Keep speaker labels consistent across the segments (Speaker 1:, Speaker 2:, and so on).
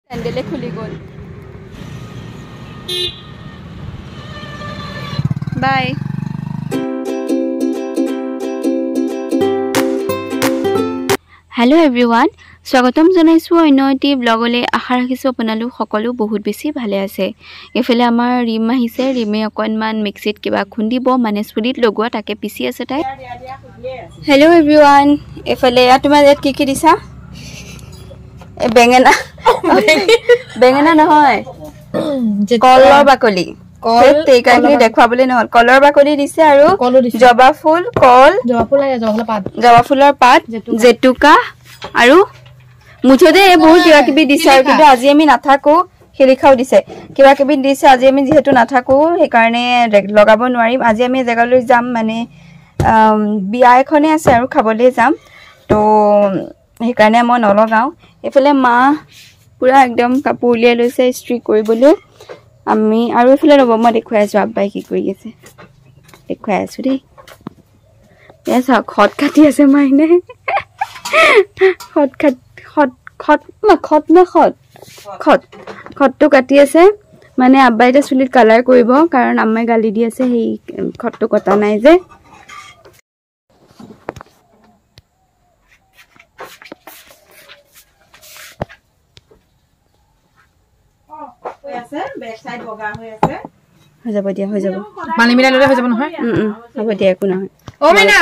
Speaker 1: চেণ্ডেলে খুলি গ'ল bye hello' everyone স্বাগতম জনাইছোঁ অন্য এটি ব্লগলৈ আশা ৰাখিছোঁ আপোনালোক সকলো বহুত বেছি ভালে আছে এইফালে আমাৰ ৰিম আহিছে ৰিমে অকণমান মিক্সিত কিবা খুন্দিব মানে চুলিত লগোৱা তাকে পিচি আছে তাই হেল্ল' এভৰিৱান এইফালে তোমাৰ ইয়াত কি দিছা বেঙেনা বেঙেনা নহয় কলৰ বাকলি কল তেকাখিনি দেখুৱাবলৈ নহল কলৰ বাকলি দিছে আৰু জবা ফুল কল জবা ফুলৰ পাত জেতুকা আৰু মুঠতে বহুত কিবা কিবি দিছে আৰু কিন্তু আজি আমি নাথাকো শিলিখাও দিছে কিবা কিবি দিছে আজি আমি যেহেতু নাথাকো সেইকাৰণে লগাব নোৱাৰিম আজি আমি জেগালৈ যাম মানে বিয়া এখনে আছে আৰু খাবলৈ যাম তো সেইকাৰণে মই নলগাওঁ এইফালে মা পুৰা একদম কাপোৰ উলিয়াই লৈছে ইস্ত্ৰি কৰিবলৈ আমি আৰু এইফালে ৰ'ব মই দেখুৱাই আছোঁ আব্বাই কি কৰি আছে দেখুৱাই আছোঁ দেই এয়া চাওক খত কাটি আছে মাইনে খতটো কাটি আছে মানে আব্বাই এতিয়া চুলিত কালাৰ কৰিব কাৰণ আম্মাই গালি দি আছে সেই খতটো কটা নাই যে হৈ যাব দিয়া হৈ যাব পানী মিলাই ললে হৈ যাব নহয় হ'ব দিয়া একো নহয় অ মাইনা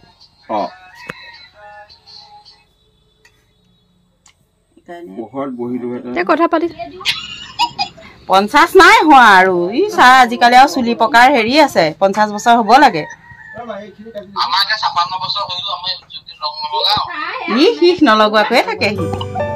Speaker 1: বহুত বহিলো এটা কথা পাতি
Speaker 2: 50 নাই হোৱা আৰু ই চা আজিকালি আৰু চুলি পকাৰ হেৰি আছে 50 বছৰ হ'ব লাগে আমাৰ এটা 56 বছৰ হইলো আমি যদি লগ নলগাও ই নলগোৱাকৈ থাকে হি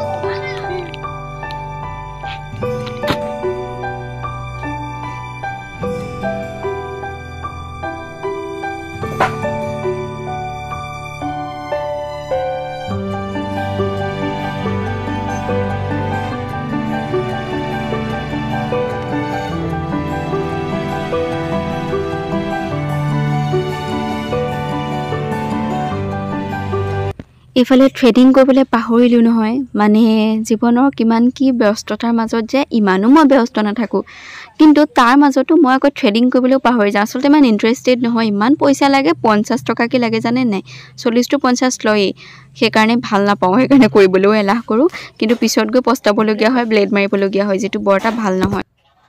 Speaker 1: ইফালে থ্ৰেডিং কৰিবলৈ পাহৰিলো নহয় মানে জীৱনৰ কিমান কি ব্যস্ততাৰ মাজত যে ইমানো মই ব্যস্ত নাথাকো কিন্তু তাৰ মাজতো মই আকৌ থ্ৰেডিং কৰিবলৈও পাহৰি যাওঁ আচলতে ইমান ইন্টাৰেষ্টেড নহয় ইমান পইচা লাগে 50 টকা কি লাগে জানে নাই 40 to 50 লয়ে সেইকাৰণে ভাল নাপাওঁ সেইকাৰণে কৰিবলৈও এলাহ কৰোঁ কিন্তু পিছত গৈ পস্তাবলগীয়া হয় ব্লেড মাৰিবলগীয়া হয় যেটো বৰটা ভাল নহয়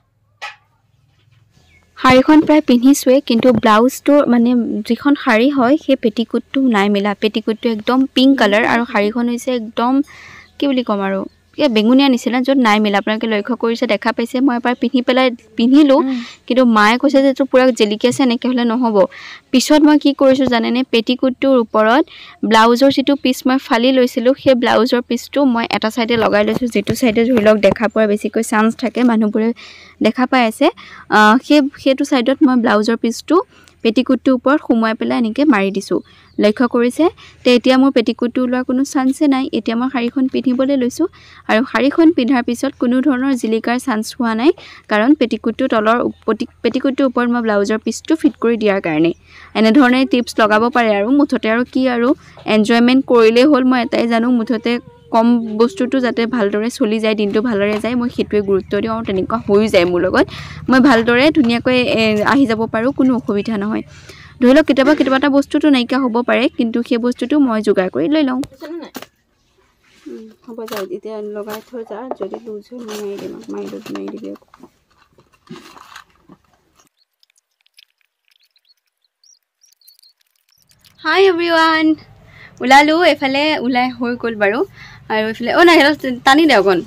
Speaker 1: শাৰীখন প্ৰায় পিন্ধিছোৱে কিন্তু ব্লাউজটো মানে যিখন শাৰী হয় সেই পেটিকোটটো নাই মিলা পেটিকোটটো একদম পিংক কালাৰ আৰু শাৰীখন হৈছে একদম কি বুলি কম আৰু এ বেঙুনিয়া নিচিনা য'ত নাই মিলা আপোনালোকে লক্ষ্য কৰিছে দেখা পাইছে মই এবাৰ পিন্ধিলো কিন্তু মায়ে কৈছে যে এইটো পুৰা জেলিকি আছে এনেকৈ হ'লে নহ'ব পিছত মই কি কৰিছোঁ জানেনে পেটিকোটটোৰ ওপৰত ব্লাউজৰ যিটো পিচ মই ফালি লৈছিলোঁ সেই ব্লাউজৰ পিচটো মই এটা চাইডে লগাই লৈছোঁ যিটো চাইডে ধৰি লওক দেখা পোৱাৰ বেছিকৈ চান্স থাকে মানুহবোৰে দেখা পাই আছে সেইটো সাইডত মই ব্লাউজৰ পিচটো পেটিকোটটোৰ ওপৰত সুমুৱাই পেলাই এনেকৈ মাৰি দিছোঁ লক্ষ্য কৰিছে তে এতিয়া মোৰ পেটিকোটটো ওলোৱাৰ কোনো চান্সে নাই এতিয়া মই শাৰীখন পিন্ধিবলৈ লৈছোঁ আৰু শাৰীখন পিন্ধাৰ পিছত কোনো ধৰণৰ জিলিকাৰ চান্স হোৱা নাই কাৰণ পেটিকোটটো তলৰ পেটিকোটটোৰ ওপৰত মই ব্লাউজৰ পিচটো ফিট কৰি দিয়াৰ কাৰণে এনে ধৰণে টিপছ লগাব পাৰে আৰু মুঠতে আৰু কি আৰু এনজয়মেন্ট কৰিলে হ'ল মই এটাই জানো মুঠতে কম বস্তুটো যাতে ভালদৰে চলি যায় দিনটো ভালদৰে যায় মই হেতুৱে গুৰুত্ব দিওঁ আৰু তেনেকুৱা হৈ যায় মোৰ লগত মই ভালদৰে ধুনীয়াকৈ আহি যাব পাৰো কোনো অসুবিধা নহয় ধৰি লওক কেতিয়াবা এটা বস্তুটো নাইকা হ'ব পাৰে কিন্তু সেই বস্তুটো মই যোগাৰ কৰি লৈ লওঁ হ'ব যায় এতিয়া লগাই থৈ যা যদি লুজ হৈ মাৰি দিম মাৰি দিবি হাই এভৰিৱান ওলালো এফালে ওলাই হৈ গ'ল বাৰু আৰু এফালে নাই টানি দে অকণ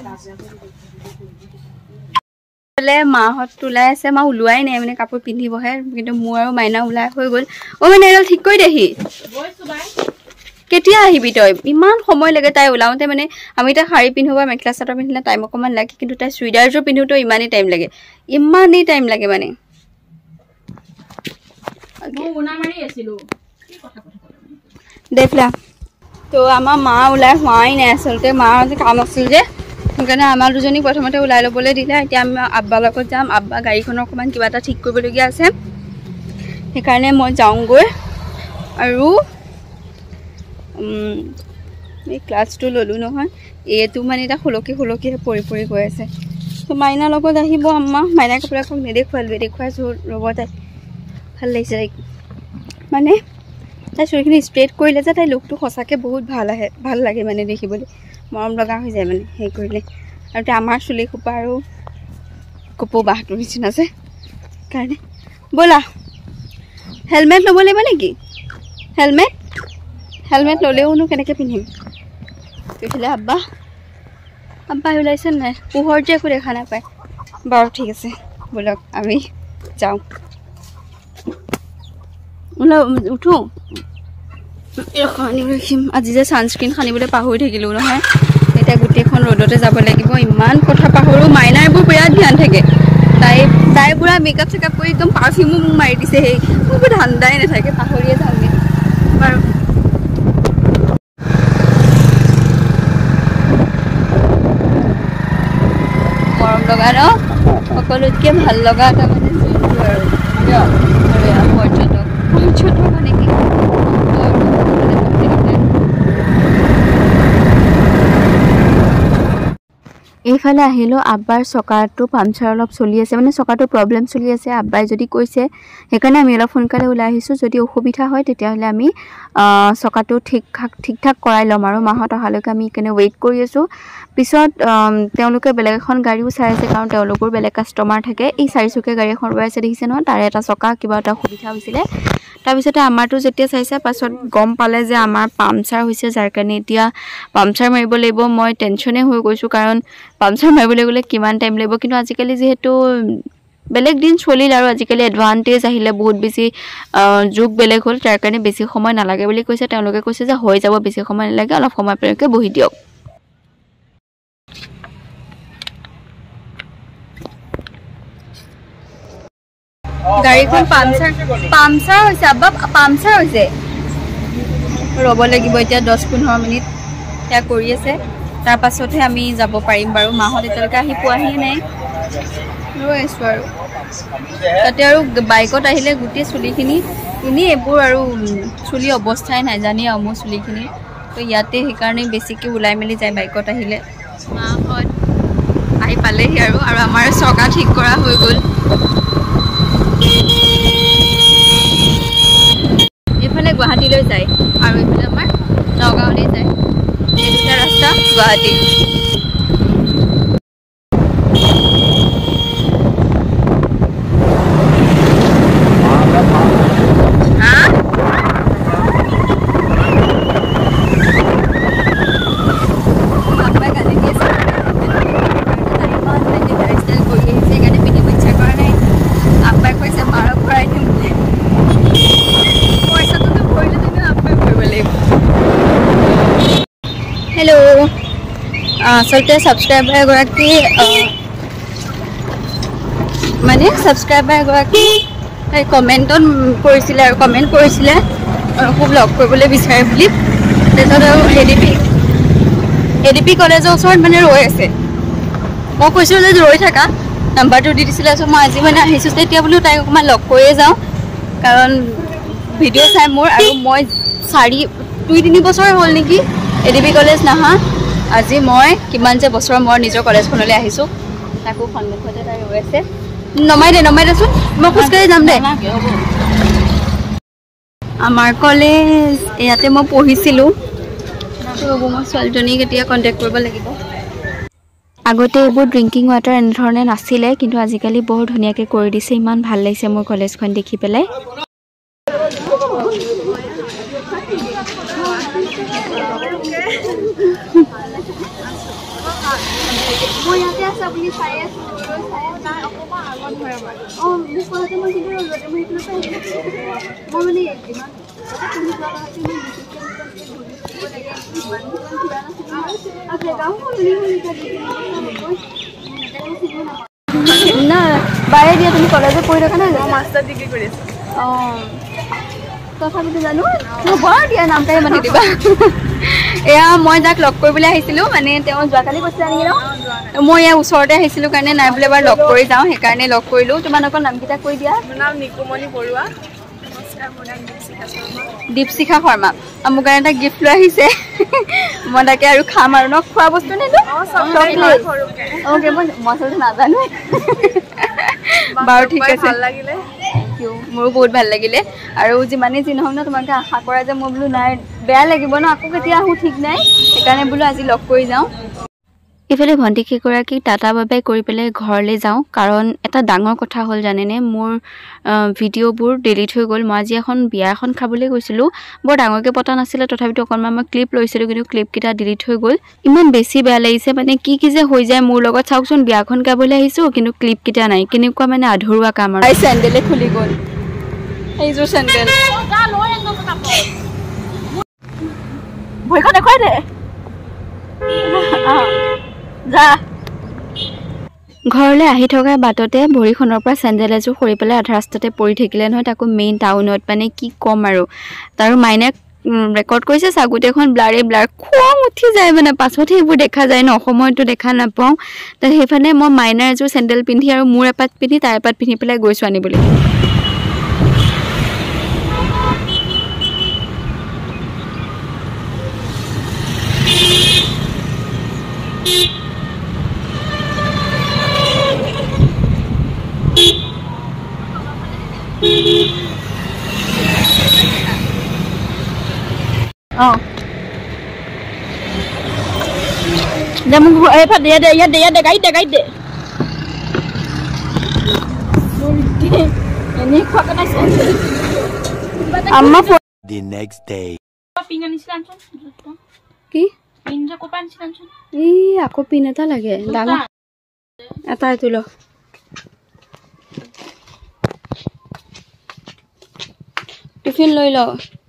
Speaker 1: এফালে মাহঁত ওলাই আছে মা ওলোৱাই নাই মানে কাপোৰ পিন্ধিবহে কিন্তু মোৰ আৰু মাইনা ওলাই হৈ গ'ল মানে এডাল ঠিক কৰি দেহি কেতিয়া আহিবি তই ইমান সময় লাগে তাই ওলাওঁতে মানে আমি তাই শাৰী পিন্ধো বা মেখেলা চাদৰ পিন্ধিলে টাইম অকণমান লাগে কিন্তু তাই চুইদাৰযোৰ পিন্ধোতো ইমানেই টাইম লাগে মানে দেখলা তো আমাৰ মা ওলাই হোৱাই নাই আচলতে মাৰ কাম আছিল যে সেইকাৰণে আমাৰ দুজনীক প্ৰথমতে ওলাই ল'বলৈ দিলে এতিয়া আমি আব্বাৰ লগত যাম আব্বা গাড়ীখনৰ অকণমান কিবা এটা ঠিক কৰিবলগীয়া আছে সেইকাৰণে মই যাওঁগৈ আৰু এই ক্লাছটো ল'লোঁ নহয় এইটো মানে এটা খুলকি পৰি গৈ আছে তো মাইনাৰ লগত আহিব আম্মা মাইনাৰ কাপোৰখন নেদেখুৱালোৱে দেখুৱাইছোঁ ৰ'ব তাই ভাল লাগিছে তাইক মানে তাই চুলিখিনি ষ্ট্ৰেইট কৰিলে যে তাই লুকটো সঁচাকৈ বহুত ভাল লাগে মানে দেখিবলৈ মৰম লগা হৈ যায় মানে সেই কৰিলে আৰু তাই আমাৰ চুলি খোপা আৰু কপৌ বাহটোৰ নিচিনা আছে কাৰণে ব'লা হেলমেট ল'ব লাগিব নেকি হেলমেট ল'লেওনো কেনেকৈ পিন্ধিম এইফালে আব্বা ওলাইছে নাই পোহৰ যে একো দেখা নাপায় বাৰু ঠিক আছে ব'লক আমি যাওঁ উঠো ৰখিম আজি যে ছানস্ক্ৰীণ সানিবলৈ পাহৰি থাকিলোঁ নহয় এতিয়া গোটেইখন ৰ'দতে যাব লাগিব ইমান কথা পাহৰোঁ মাইনাৰ এইবোৰ বিৰাট ধ্যান থাকে তাই পুৰা মেকআপ চেকআপ কৰি একদম পাৰফিউমো মোক মাৰি দিছে সেই মোৰ ধান্দাই নাথাকে পাহৰিয়ে যাওঁগে বাৰু মৰম লগা ন সকলোতকৈ ভাল লগা এটা মানে জন্তু আৰু পৰ্যটক মানে কি এইফালে আহিলোঁ আব্বাৰ চকাটো পামচাৰ অলপ চলি আছে মানে চকাটো প্ৰব্লেম চলি আছে আব্বাই যদি কৈছে সেইকাৰণে আমি অলপ সোনকালে ওলাই আহিছোঁ যদি অসুবিধা হয় তেতিয়াহ'লে আমি চকাটো ঠিক ঠাক কৰাই ল'ম আৰু মাহত অহালৈকে আমি সেইকাৰণে ৱেইট কৰি আছোঁ পিছত তেওঁলোকে বেলেগ এখন গাড়ীও চাই আছে কাৰণ তেওঁলোকৰ বেলেগ কাষ্টমাৰ থাকে এই চাৰিচকীয়া গাড়ী এখন ৰৈ আছে দেখিছে নহয় তাৰে এটা চকা কিবা এটা অসুবিধা হৈছিলে তাৰপিছতে আমাৰটো যেতিয়া চাইছে পাছত গম পালে যে আমাৰ পামচাৰ হৈছে যাৰ কাৰণে এতিয়া পামচাৰ মাৰিব লাগিব মই টেনশ্যনে হৈ গৈছোঁ কাৰণ পামচাৰ মাৰিবলৈ গ'লে কিমান টাইম লাগিব কিন্তু আজিকালি যিহেতু বেলেগ দিন চলিল আৰু আজিকালি এডভান্টেজ আহিলে বহুত বেছি যুগ বেলেগ হ'ল তাৰ কাৰণে বেছি সময় নালাগে বুলি কৈছে তেওঁলোকে কৈছে যে হৈ যাব বেছি সময় নালাগে অলপ সময় আপোনালোকে বহি দিয়ক গাড়ীখন পামচাৰ হৈছে আব্বা পামচাৰ হৈছে ৰ'ব লাগিব এতিয়া 10-15 মিনিট সেয়া কৰি আছে তাৰ পাছতহে আমি যাব পাৰিম বাৰু মাহত এতিয়ালৈকে আহি পোৱাহি নাই ৰৈ আছোঁ আৰু তাতে আৰু বাইকত আহিলে গোটেই চুলিখিনি এনেই এইবোৰ আৰু চুলি অৱস্থাই নাই জানি আৰু মোৰ চুলিখিনি তো ইয়াতে সেইকাৰণে বেছিকৈ ওলাই মেলি যায় বাইকত আহিলে মাহত আহি পালেহি আৰু আমাৰ চকা ঠিক কৰা হৈ গ'ল এইফালে গুৱাহাটীলৈ যায় আৰু এইফালে আমাৰ নগাঁৱলৈ যায় এই দুটা ৰাস্তা গুৱাহাটী हेलो आसलते सब्सक्राइबार एगराकी माने सब्सक्राइबार एगराकी कमेन्टत কৰিছিলে আৰু কমেন্ট কৰিছিলে খুব লগ কৰিবলৈ বিচাৰে বুলি তেছত আৰু এডিপি কলেজৰ ওচৰত মানে ৰৈ আছে মই কৈছোঁ যে ৰৈ থাকা নাম্বাৰটো দি দিছিলে সো মই আজি মানে আহিছোঁ তেতিয়া বোলো তাইক অকমান লগ কৰিয়ে যাওঁ কাৰণ ভিডিঅ' চাই মোৰ আৰু মই 2-3 বছৰ হ'ল নেকি এডিপি কলেজ নাহা আজি মই কিমান যে বছৰ মই নিজৰ কলেজখনলৈ আহিছোঁ তাকো সন্মুখতে তাই ৰৈ আছে নমাই দেচোন মই খোজকাঢ়ি যাম দে আমাৰ কলেজ ইয়াতে মই পঢ়িছিলোঁ ৰ'ব মই ছোৱালীজনীক এতিয়া কণ্টেক্ট কৰিব লাগিব আগতে এইবোৰ ড্ৰিংকিং ৱাটাৰ এনেধৰণে নাছিলে কিন্তু আজিকালি বহুত ধুনীয়াকৈ কৰি দিছে ইমান ভাল লাগিছে মোৰ কলেজখন দেখি পেলাই মই ইয়াতে আছো আপুনি চাই আছো নাই অকমান আগত হয় আমাৰ মোক কোৱাতে মই কিন্তু ৰ'দে মই ইফালে চাই মই মানে ইমান তুমি যোৱা না বাৰে দিয়া তুমি কলেজত পঢ়ি থকা নাই মাষ্টাৰ ডিগ্ৰী কৰি আছো তথাপিতো জানো বৰ দিয়া নামটাই মাতি দিবা এয়া মই যাক লগ কৰিবলৈ আহিছিলোঁ মানে তেওঁ যোৱাকালি কৈছিলে নেকি ন মই ইয়াৰ ওচৰতে আহিছিলোঁ কাৰণে নাই বোলে এবাৰ লগ কৰি যাওঁ সেইকাৰণে লগ কৰিলোঁ তোমালোকৰ নামকেইটা কৈ দিয়া
Speaker 3: মোৰ নাম নিকুমণি বৰুৱা নমস্কাৰ মোৰ নাম
Speaker 1: দীপশিখা শৰ্মা মোৰ কাৰণে এটা গিফ্ট লৈ আহিছে মই তাকে আৰু খাম আৰু ন খোৱা বস্তু নে ওকে মই মছলা নাজানো বাৰু ঠিক আছে ভাল লাগিলে মোৰো বহুত ভাল লাগিলে আৰু যিমানেই যি নহওক ন তোমালোকে আশা কৰা যে মই বোলো নাই বেয়া লাগিব ন আকৌ কেতিয়া আহোঁ ঠিক নাই সেইকাৰণে বোলো আজি লগ কৰি যাওঁ ইফালে ভণ্টি কেইগৰাকীক টাটা বাই কৰি পেলাই ঘৰলৈ যাওঁ কাৰণ এটা ডাঙৰ কথা হ'ল জানেনে মোৰ ভিডিঅ'বোৰ ডিলিট হৈ গ'ল মই আজি বিয়া এখন খাবলৈ গৈছিলোঁ বৰ ডাঙৰকৈ পতা নাছিলে তথাপিতো অকণমান মই ক্লিপ লৈছিলোঁ কিন্তু ক্লিপকেইটা ডিলিট হৈ গ'ল ইমান বেছি বেয়া লাগিছে মানে কি যে হৈ যায় মোৰ লগত চাওকচোন বিয়াখন গাবলৈ আহিছোঁ কিন্তু ক্লিপকেইটা নাই কেনেকুৱা মানে আধৰুৱা কাম আৰু চেণ্ডেলে খুলি গ'ল এইযোৰ চেণ্ডেল ভৰিখন দেখুৱাই দে ঘৰলৈ আহি থকা বাটতে ভৰিখনৰ পৰা চেণ্ডেল এযোৰ সৰি পেলাই আধা ৰাস্তাতে পৰি থাকিলে নহয় তাকো মেইন টাউনত মানে কি ক'ম আৰু তাৰো মাইনাক ৰেকৰ্ড কৰিছে গোটেইখন ব্লাৰ খং উঠি যায় মানে পাছতহে এইবোৰ দেখা যায় ন সময়তো দেখা নাপাওঁ তাত সেইফালে মই মাইনাৰ এযোৰ চেণ্ডেল পিন্ধি আৰু মোৰ এপাত পিন্ধি তাৰ এপাত পিন্ধি পেলাই গৈছোঁ আনিবলৈ
Speaker 3: The next day.
Speaker 1: আকৌ পিন এটা লাগে ডাঙৰ এটাই তুল টিফিন লৈ ল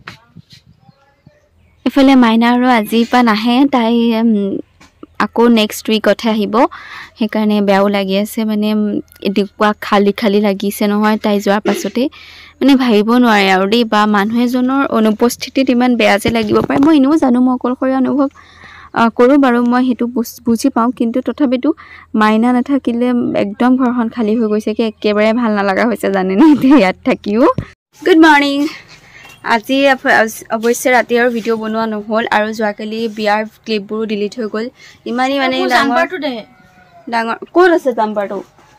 Speaker 1: ইফালে মাইনা আৰু আজিৰ পৰা নাহে তাই আকৌ নেক্সট উইকতহে আহিব সেইকাৰণে বেয়াও লাগি আছে মানে এনেকুৱা খালী লাগিছে নহয় তাই যোৱাৰ পাছতে মানে ভাবিব নোৱাৰে আৰু দেই বা মানুহ এজনৰ অনুপস্থিতিত ইমান বেয়া যে লাগিব পাৰে মই এনেও জানো মই অকলশৰীয়া অনুভৱ কৰোঁ বাৰু মই সেইটো বুজি পাওঁ কিন্তু তথাপিতো মাইনা নাথাকিলে একদম ঘৰখন খালী হৈ গৈছে কি একেবাৰে ভাল নালাগা হৈছে জানেনে এতিয়া ইয়াত থাকিও গুড মৰ্ণিং আজি অৱশ্যে ৰাতি আৰু ভিডিঅ' বনোৱা নহ'ল আৰু যোৱাকালি বিয়াৰ ক্লিপবোৰো ডিলিট হৈ গ'ল ইমানেই মানে ডাঙৰ ক'ত আছে জাম্পাৰটো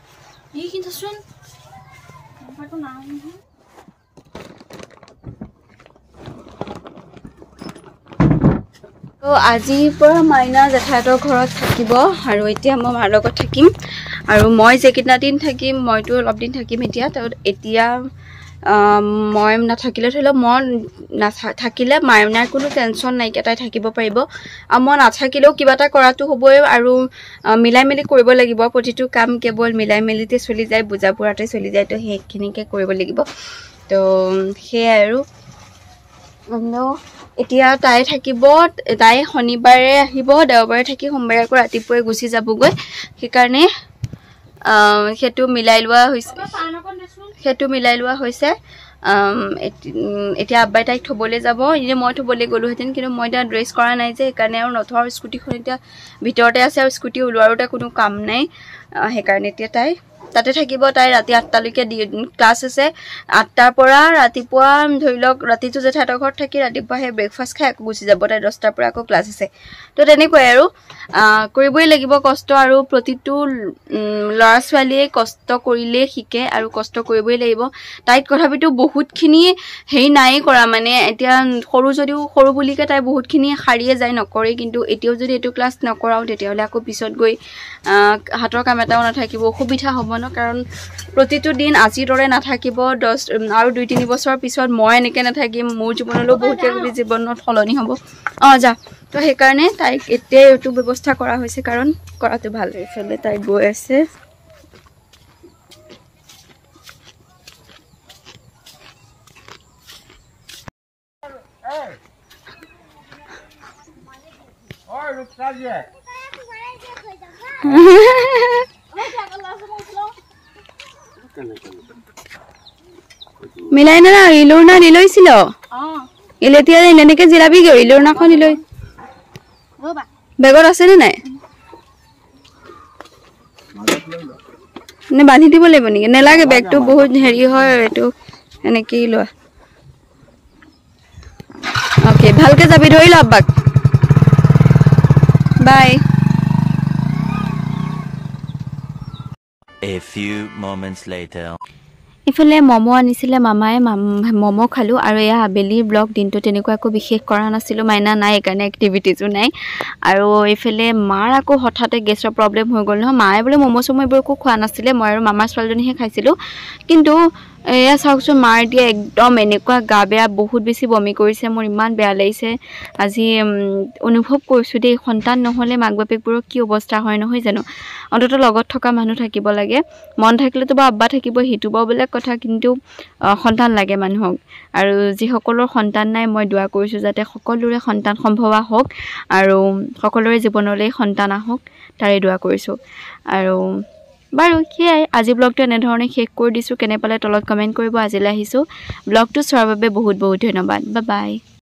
Speaker 1: তো আজিৰ পৰা মাইনা জেঠাইহঁতৰ ঘৰত থাকিব আৰু এতিয়া মই মাৰ লগত থাকিম আৰু মই যেইকেইটা দিন থাকিম মইতো অলপ দিন থাকিম এতিয়া মই নাথাকিলে ধৰি লওক মই থাকিলে মাইনাৰ কোনো টেনশ্যন নাইকিয়া তাই থাকিব পাৰিব আৰু মই নাথাকিলেও কিবা এটা কৰাটো হ'বই আৰু মিলাই মেলি কৰিব লাগিব প্ৰতিটো কাম কেৱল মিলাই মেলিতে চলি যায় বুজা পৰাতে চলি যায় তো সেইখিনিকে কৰিব লাগিব তো সেয়াই আৰু এতিয়া তাই থাকিব তাই শনিবাৰে আহিব দেওবাৰে থাকি সোমবাৰে আকৌ ৰাতিপুৱাই গুচি যাবগৈ সেইকাৰণে সেইটো মিলাই লোৱা হৈছে এতিয়া আব্বাই তাইক থ'বলৈ যাব এনেই মই থ'বলৈ গ'লোহেঁতেন কিন্তু মই এতিয়া ড্ৰেছ কৰা নাই যে সেইকাৰণে আৰু নথওঁ আৰু স্কুটিখন এতিয়া ভিতৰতে আছে আৰু স্কুটি ওলোৱাৰোতে কোনো কাম নাই সেইকাৰণে এতিয়া তাই তাতে থাকিব তাই ৰাতি 8টালৈকে ক্লাছ আছে 8টাৰ পৰা ৰাতিপুৱা ধৰি লওক ৰাতিটো জেঠাইহঁতৰ ঘৰত থাকি ৰাতিপুৱা সেই ব্ৰেকফাষ্ট খাই আকৌ গুচি যাব তাই 10টাৰ পৰা আকৌ ক্লাছ আছে তো তেনেকুৱাই আৰু কৰিবই লাগিব কষ্ট আৰু প্ৰতিটো ল'ৰা ছোৱালীয়ে কষ্ট কৰিলে শিকে আৰু কষ্ট কৰিবই লাগিব তাইক তথাপিতো বহুতখিনি হেৰি নাই কৰা মানে এতিয়া সৰু বুলিকে তাই বহুতখিনি শাৰীয়ে যায় নকৰে কিন্তু এতিয়াও যদি এইটো ক্লাছ নকৰাও তেতিয়াহ'লে আকৌ পিছত গৈ হাতৰ কাম এটাও নাথাকিব অসুবিধা হ'ব ন কাৰণ প্ৰতিটো দিন আজিৰ দৰে নাথাকিব আৰু 2-3 বছৰ পিছত মই এনেকৈ নাথাকিম মোৰ জীৱনলৈও বহুত কিবা জীৱনত সলনি হ'ব যা তো সেইকাৰণে তাইক এতিয়াই এইটো ব্যৱস্থা কৰা হৈছে কাৰণ কৰাটো ভাল এইফালে তাই গৈ আছে মিলাই না ইলোৰ না নিলৈছিল এতিয়া এনেকৈ জিলাবি গৈ ইলোৰ নাখন নিলৈ বেগত আছে নে নাই নে বান্ধি দিব লাগিব নেকি নেলাগে বেগটো বহুত হেৰি হয় এইটো এনেকেই লোৱা ভালকে যাবি ধৰি ল আব্বাক বাই
Speaker 3: A few moments later.
Speaker 1: ইফালে মমো আনিছিলে মামায়ে মমো খালো আৰু এয়া আবেলি ব্লগ দিনটো তেনেকুৱা একো বিশেষ কৰা নাছিলো মাইনা নাই কাৰণে এক্টিভিটিজো নাই আৰু ইফালে মাৰ আকৌ হঠাতে গেছৰ প্ৰব্লেম হৈ গ'ল নহয় মায়ে বোলে মমো চমো এইবোৰ একো খোৱা নাছিলে মই আৰু মামাৰ ছোৱালীজনীহে খাইছিলো কিন্তু এয়া চাওকচোন মাৰ দিয়া একদম এনেকুৱা গা বেয়া বহুত বেছি বমি কৰিছে মোৰ ইমান বেয়া লাগিছে আজি অনুভৱ কৰিছো দেই সন্তান নহলে মাক বাপেকবোৰৰ কি অৱস্থা হয় নহয় জানো অন্তত লগত থকা মানুহ থাকিব লাগে মন থাকিলেতো বা আব্বা থাকিব হিটো বা বেলেগ কথা কিন্তু সন্তান লাগে মানুহক আৰু যিসকলৰ সন্তান নাই মই দোৱা কৰিছো যাতে সকলোৰে সন্তান সম্ভৱা হওক আৰু সকলোৰে জীৱনলৈ সন্তান আহক তাৰে দোৱা কৰিছো আৰু বাৰু কিয়াই আজি ব্লগটো এনেধৰণে শেষ কৰি দিছো কেনে পালে তলত কমেন্ট কৰিব আজিলৈ আহিছো ব্লগটো চোৱাৰ বাবে বহুত বহুত ধন্যবাদ বাই বাই